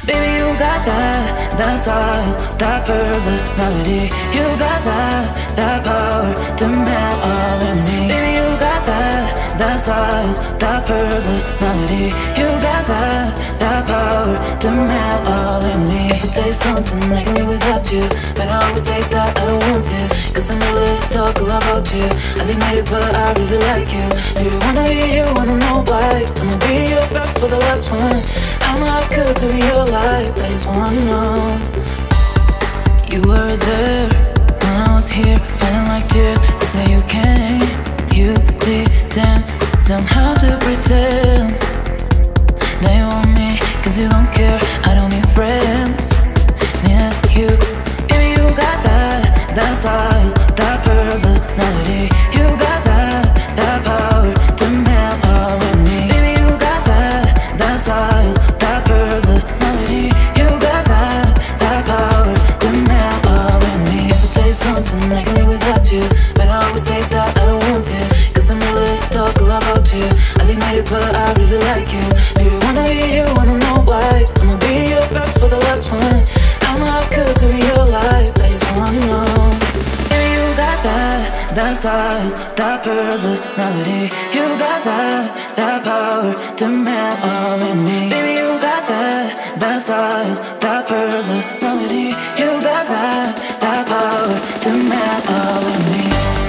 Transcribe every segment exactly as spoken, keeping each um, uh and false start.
Baby, you got that, that style, that personality. You got that, that power to melt all in me. Baby, you got that, that style, that personality. You got that, that power to melt all in me. If I taste something I can live without you, but I always say that I don't want to, cause I'm really stuck about you. I think maybe but I really like you. Do you wanna be, you wanna know why? I'ma be your first for the last one. I'm not good to be your life, I just wanna know. You were there when I was here, feeling like tears. You say you came, you didn't, don't have to pretend that you want me, cause you don't care. I don't need friends, neither you. If you got that, that style, that personality. You got that, that power to melt all in me. Baby, you got that, that style, that personality. You got that, that power to melt all in me. If I tell you something I can live without you, but I always say that I don't want to, cause I'm really stuck about you. I think maybe but I really like you. Do you wanna be, you wanna know why? I'ma be your first for the last one. I'm not good to be your life, I just wanna know. Baby, you got that, that style, that personality. You got that, that power to melt all in me. Baby, you got that, that style, that personality. You got that, that power to melt all in me.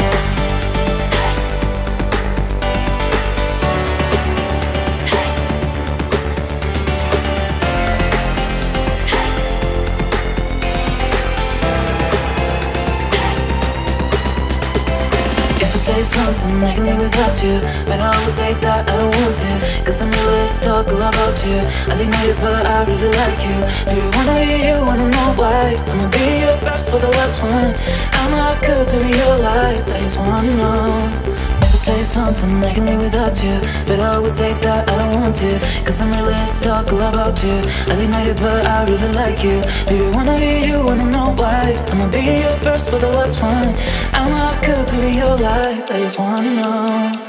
Say something I can live without you, but I always say that I don't want to, cause I'm really stuck about you. I think maybe but I really like you. Do you wanna be, you wanna know why? I'ma be your first for the last one. I'm not good to be your life, I just wanna know. If I tell you something I can live without you, but I always say that I don't want to, cause I'm really stuck about you. I think maybe but I really like you. Do you wanna be, you wanna know why? I'ma be your first for the last one. I'm not good to be your life, I just wanna know.